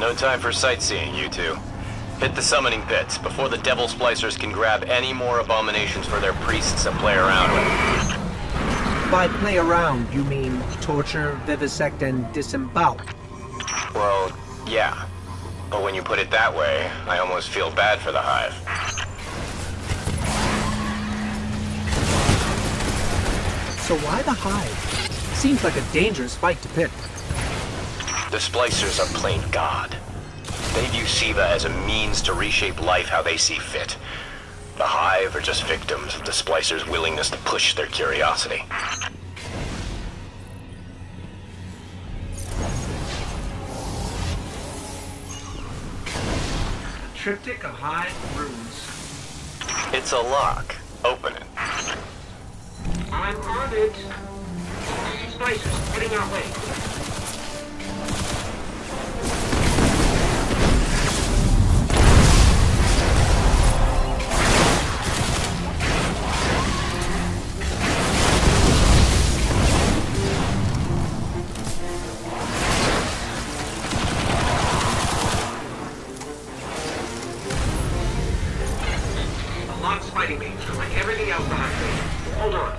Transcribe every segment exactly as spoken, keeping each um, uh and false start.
No time for sightseeing, you two. Hit the summoning pits before the Devil Splicers can grab any more abominations for their priests to play around with. By play around, you mean torture, vivisect, and disembowel? Well, yeah. But when you put it that way, I almost feel bad for the Hive. So why the Hive? Seems like a dangerous fight to pick. The Splicers are plain God. They view Siva as a means to reshape life how they see fit. The Hive are just victims of the Splicers' willingness to push their curiosity. Triptych of Hive runes. It's a lock. Open it. I'm on it. Splicers, heading our way. Fighting me, like everything else behind me. Hold on.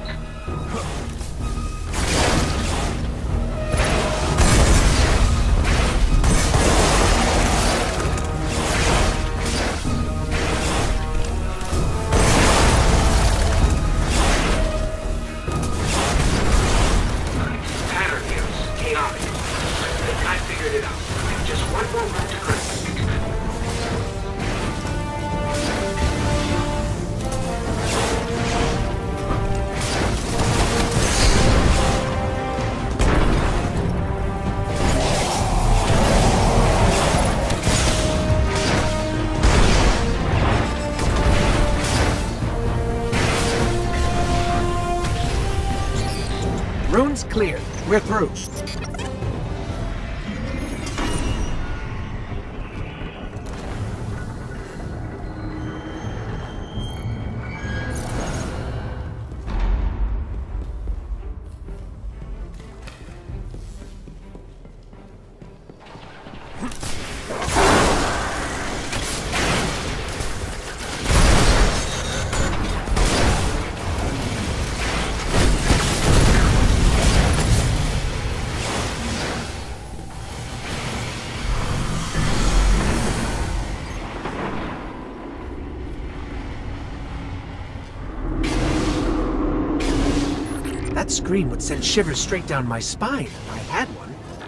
Pattern here is chaotic. I think I figured it out. I have just one more room to crack. Runes clear. We're through. That scream would send shivers straight down my spine if I had one.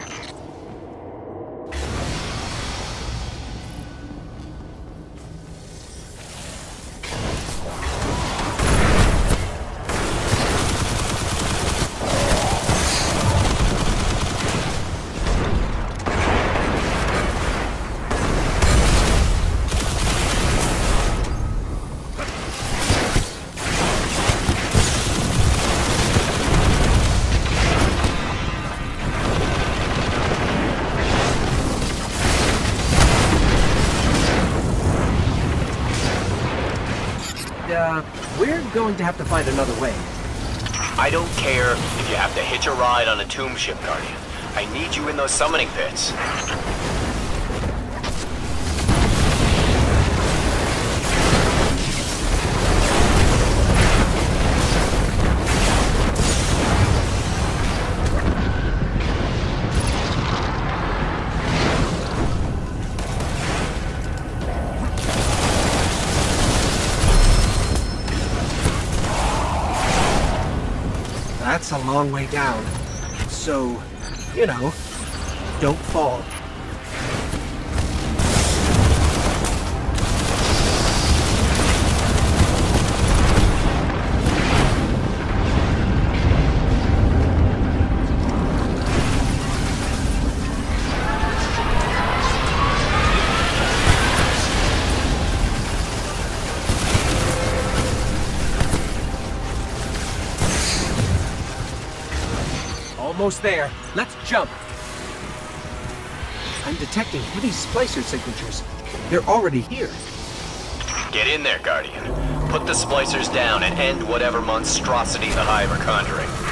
Uh, we're going to have to find another way. I don't care if you have to hitch a ride on a tomb ship, Guardian. I need you in those summoning pits. That's a long way down. So, you know, don't fall. Almost there. Let's jump. I'm detecting heavy splicer signatures. They're already here. Get in there, Guardian. Put the Splicers down and end whatever monstrosity the Hive are conjuring.